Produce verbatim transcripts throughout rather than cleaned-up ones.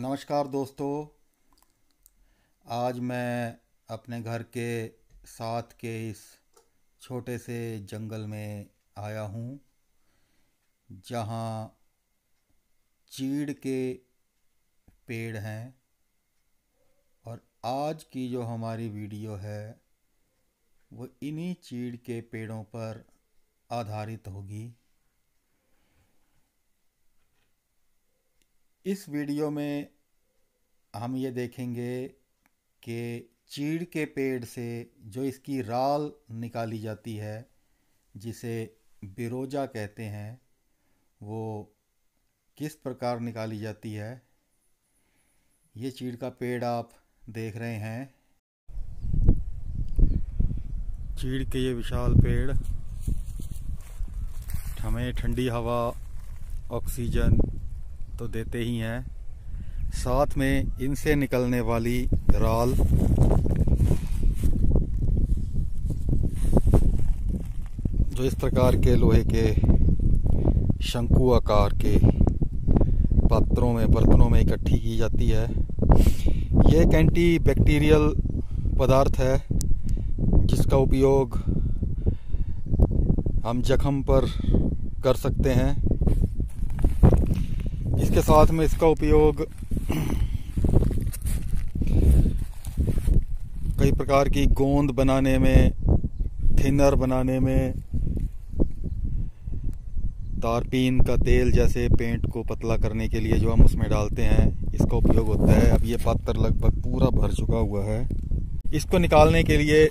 नमस्कार दोस्तों, आज मैं अपने घर के साथ के इस छोटे से जंगल में आया हूँ जहाँ चीड़ के पेड़ हैं। और आज की जो हमारी वीडियो है वो इन्हीं चीड़ के पेड़ों पर आधारित होगी। इस वीडियो में हम ये देखेंगे कि चीड़ के पेड़ से जो इसकी राल निकाली जाती है, जिसे बिरोजा कहते हैं, वो किस प्रकार निकाली जाती है। ये चीड़ का पेड़ आप देख रहे हैं। चीड़ के ये विशाल पेड़ हमें ठंडी हवा, ऑक्सीजन तो देते ही हैं, साथ में इनसे निकलने वाली राल जो इस प्रकार के लोहे के शंकु आकार के पात्रों में, बर्तनों में इकट्ठी की जाती है। ये एक एंटी बैक्टीरियल पदार्थ है जिसका उपयोग हम जख्म पर कर सकते हैं। इसके साथ में इसका उपयोग कई प्रकार की गोंद बनाने में, थिनर बनाने में, तारपीन का तेल जैसे पेंट को पतला करने के लिए जो हम उसमें डालते हैं, इसका उपयोग होता है। अब ये पात्र लगभग पूरा भर चुका हुआ है। इसको निकालने के लिए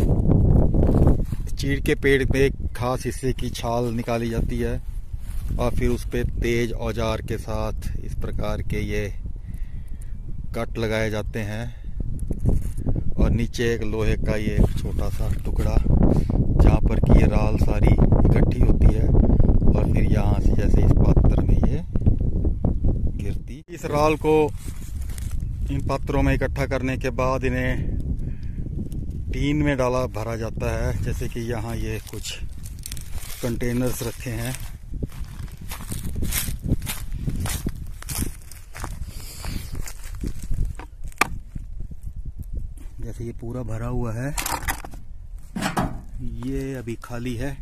चीड़ के पेड़ पे एक खास हिस्से की छाल निकाली जाती है और फिर उस पे तेज औजार के साथ इस प्रकार के ये कट लगाए जाते हैं और नीचे एक लोहे का ये छोटा सा टुकड़ा जहाँ पर कि ये राल सारी इकट्ठी होती है और फिर यहाँ से जैसे इस पात्र में ये गिरती। इस राल को इन पात्रों में इकट्ठा करने के बाद इन्हें टीन में डाला भरा जाता है। जैसे कि यहाँ ये कुछ कंटेनर्स रखे हैं। जैसे ये पूरा भरा हुआ है, ये अभी खाली है,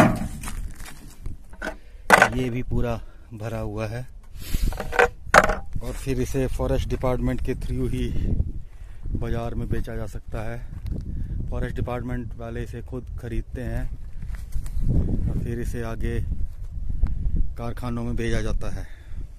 ये भी पूरा भरा हुआ है। और फिर इसे फॉरेस्ट डिपार्टमेंट के थ्रू ही बाजार में बेचा जा सकता है। फॉरेस्ट डिपार्टमेंट वाले इसे खुद खरीदते हैं और फिर इसे आगे कारखानों में भेजा जाता है।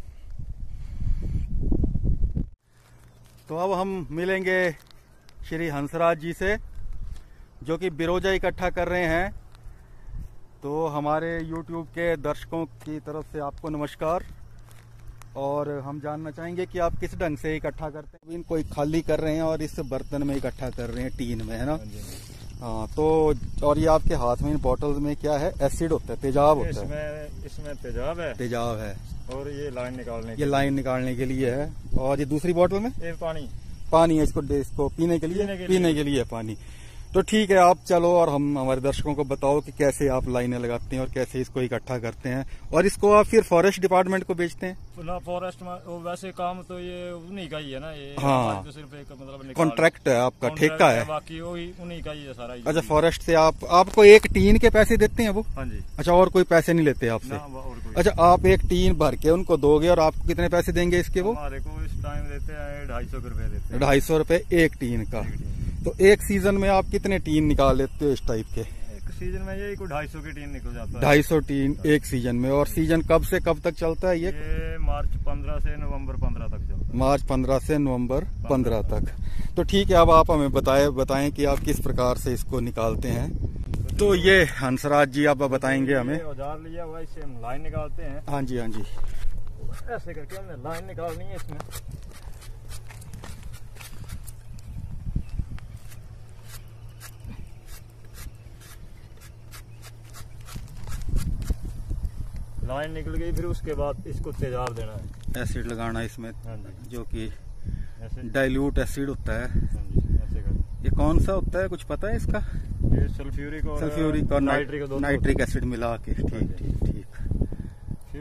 तो अब हम मिलेंगे श्री हंसराज जी से, जो कि बिरोजा इकट्ठा कर रहे हैं। तो हमारे YouTube के दर्शकों की तरफ से आपको नमस्कार। और हम जानना चाहेंगे कि आप किस ढंग से इकट्ठा करते हैं। इनको खाली कर रहे हैं और इस बर्तन में इकट्ठा कर रहे हैं, टीन में, है ना? हाँ। तो और ये आपके हाथ में इन बॉटल्स में क्या है? एसिड होता है, तेजाब होता इसमें, है। इसमें तेजाब है। तेजाब है और ये लाइन निकालने ये लाइन निकालने के लिए है। और ये दूसरी बॉटल में ये पानी पानी है, इसको इसको पीने के लिए पीने के पीने लिए, के लिए पानी। तो ठीक है, आप चलो और हम हमारे दर्शकों को बताओ कि कैसे आप लाइनें लगाते हैं और कैसे इसको इकट्ठा करते हैं और इसको आप फिर फॉरेस्ट डिपार्टमेंट को बेचते हैं। ना फॉरेस्ट में वैसे काम तो ये उन्हीं का ही है ना। ये हाँ, तो सिर्फ एक मतलब कॉन्ट्रैक्ट है आपका, ठेका है। बाकी वही उन्हीं का ही है सारा। अच्छा, फॉरेस्ट से आप आपको एक टीन के पैसे देते हैं वो? हाँ जी। अच्छा, और कोई पैसे नहीं लेते आपसे? अच्छा, आप एक टीन भर के उनको दोगे और आपको कितने पैसे देंगे इसके? वो हमारे को इस टाइम देते हैं ढाई सौ रुपए देते हैं। ढाई सौ रुपए एक टीन का। तो एक सीजन में आप कितने टीन निकाल लेते हो इस टाइप के? एक सीजन में यही कोई ढाई सौ की टीन निकल जाता है। ढाई सौ टीन एक सीजन में। और सीजन कब से कब तक चलता है ये? ये मार्च पंद्रह से नवंबर पंद्रह तक चलता है। मार्च पंद्रह से नवंबर पंद्रह तक। तो ठीक है, अब आप हमें बताए बताएं कि आप किस प्रकार से इसको निकालते हैं। तो ये हंसराज जी आप बताएंगे हमें। औजार लिया हुआ, इससे हम लाइन निकालते हैं। हाँ जी, हाँ जी। ऐसे करके हमने लाइन निकालनी है इसमें। लाइन निकल गई, फिर उसके बाद इसको तेजाब देना है, एसिड लगाना इसमें। हाँ जी। जो कि डाइल्यूट एसिड होता है। हाँ जी, ऐसे कर। ये कौन सा होता है, कुछ पता है इसका? ये सल्फ्यूरिक और सल्फ्यूरिक और नाइट्रिक नाइट्रिक एसिड मिला के। ठीक ठीक ठीक। फिर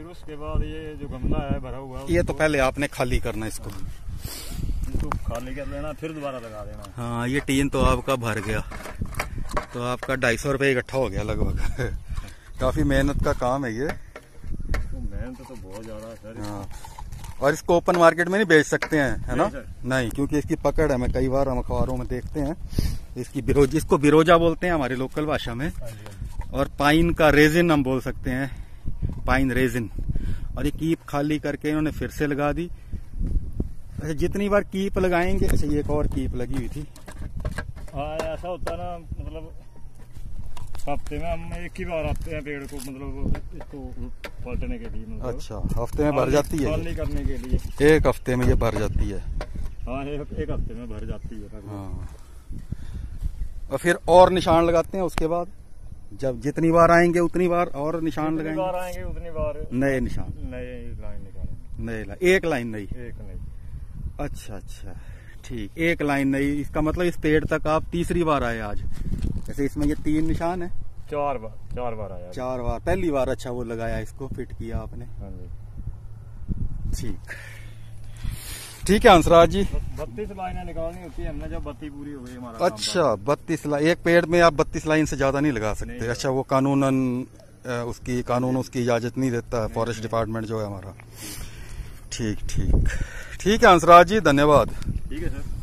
उसके बाद ये जो गमला है भरा हुआ, ये तो पहले आपने खाली करना इसको, इसको खाली कर लेना, फिर दोबारा लगा देना। हाँ, ये टीन तो आपका भर गया, तो आपका ढाई सौ रुपये इकट्ठा हो गया लगभग। काफी मेहनत का काम है ये। तो मेहनत तो बहुत ज्यादा है सर। हाँ, और इसको ओपन मार्केट में नहीं बेच सकते हैं, है ना? नहीं, क्योंकि इसकी पकड़ है, मैं कई बार हम अखबारों में देखते हैं इसकी बिरोज, इसको बिरोजा बोलते हैं हमारी लोकल भाषा में, और पाइन का रेजिन हम बोल सकते हैं, पाइन रेजिन। और ये कीप खाली करके इन्होंने फिर से लगा दी। अच्छा, जितनी बार कीप लगाएंगे, अच्छा ये एक और कीप लगी हुई थी। हाँ, ऐसा होता है ना, मतलब हफ्ते में हम एक ही बार आते हैं पेड़ को, मतलब इसको पलटने के लिए, मतलब अच्छा, हफ्ते में भर जाती है, खाली करने के लिए एक हफ्ते में ये भर जाती है। हाँ, एक, एक हफ्ते में भर जाती है। हाँ, और फिर और निशान लगाते हैं उसके बाद, जब जितनी बार आएंगे उतनी बार और निशान जितनी लगाएंगे, बार आएंगे उतनी बार नए निशान, नए लाइन निकालेंगे, नए लाइन, एक लाइन नई। एक नहीं। अच्छा अच्छा, ठीक, एक लाइन नई। इसका मतलब इस पेड़ तक आप तीसरी बार आए आज। जैसे इसमें ये तीन निशान है, चार बार चार बार आया, चार बार। पहली बार अच्छा वो लगाया, इसको फिट किया आपने। हाँ जी, ठीक ठीक है हंसराज जी। बत्तीस लाइनें निकालनी होती है हमने, जब बत्ती पूरी हो गई हमारा। अच्छा, बत्तीस लाइन एक पेड़ में आप बत्तीस लाइन से ज्यादा नहीं लगा सकते? अच्छा, वो कानूनन उसकी कानून उसकी इजाजत नहीं देता है, फॉरेस्ट डिपार्टमेंट जो है हमारा। ठीक ठीक ठीक है हंसराज जी, धन्यवाद। ठीक है सर।